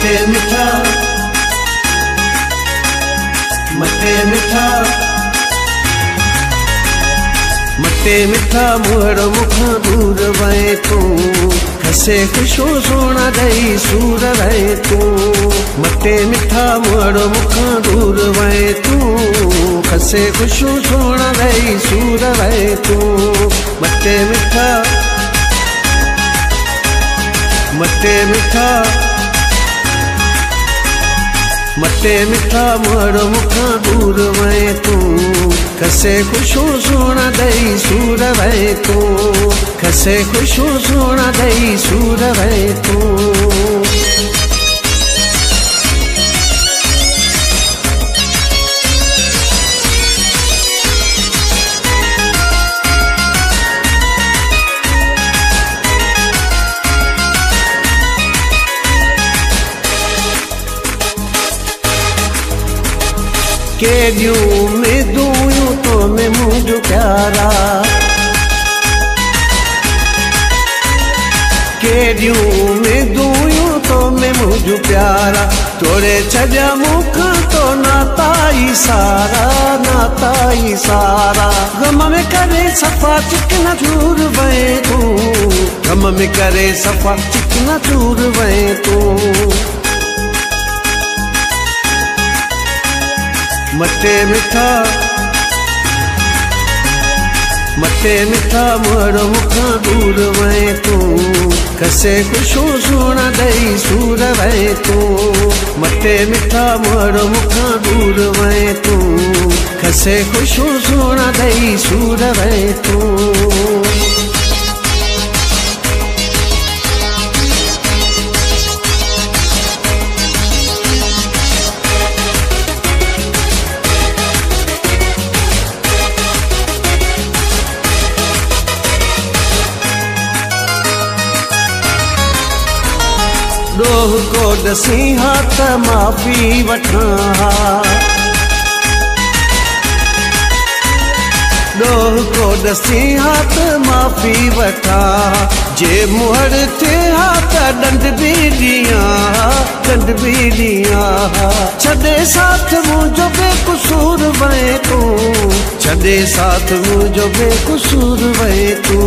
मटे मिठा मटे मिठा मटे मिठा मुहर मुखा दूर वए तू खसे खुशो सोना दई सूर रहे तू मटे मिठा मुहर मुखा दूर वए तू खसे खुशो सोना दई सूर रहे तू मटे मिठा मटे मिठा मटे मिठा मुहर मुखा दूर वए तू खसे खुशो सोना दई सूर वए तू खसे खुशो सोना दई सूर वए तू केडियों में दूयूं तो मैं मुझे प्यारा केडियों में दूयूं तो मैं मुझे प्यारा तोड़े छजा मुख तो नाताई सारा गम में करे सफा चिकना चूर वए तू गम में करे सफा चिकना चूर वए तू मटे मिठा मुहर मुखा दूर वए तू खसे खुशो सोना दई सूर वए तू मटे मिठा मुहर मुखा दूर वए तू खसे खुशो सोना दई सूर वए तू डोह को दसी हाथ माफी वठा डोह को दसी हाथ माफी वठा जे मुहर थे हाथ डंड भी दिया छदे साथ मुझो बेकसूर वए तू छदे साथ मुझो बेकसूर वए तू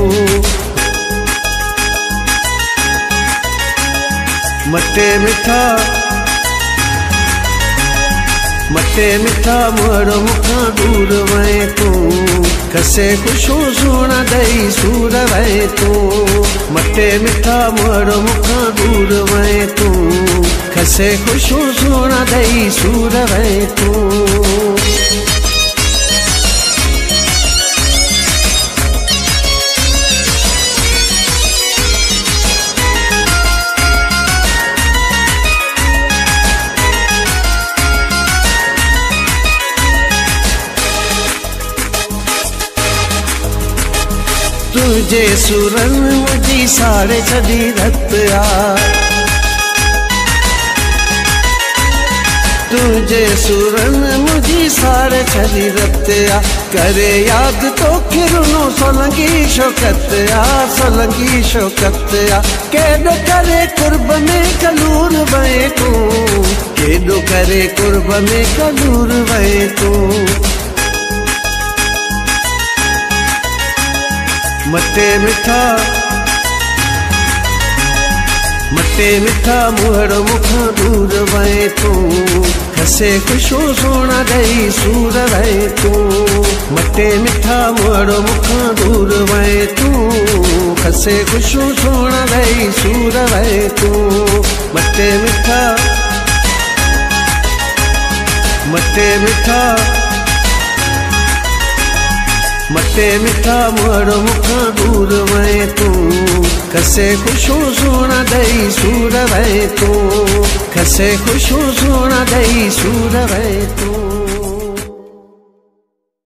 मटे मिठा मुहर मुखा दूर वए तू खसे खुशो सोना दई सूर वए तू मटे मिठा मुहर मुखा दूर वए तू खसे खुशो सोना दई सूर वए तू तुझे सुरन मुझी साड़े छड़ी रत आ तुझे सुरन मुझी साड़े छड़ी रत आ करे याद तो किरनो सोलंगी शौकत आ केडो करे कुर्ब में कलूर वए तू केडो करे कुर्ब में कलूर वए तू मटे मिठा मुहर मुखा दूर वए तू खसे खुशो सोना दई सूर वए तू मटे मिठा मुहर मुखा दूर वए तू खसे खुशो सोना दई सूर वए तू मटे मिठा मुहर मुखा दूर वए तू खसे खुशो सोना दई सूर वए तू खसे खुशो सोना दई सूर वए तू।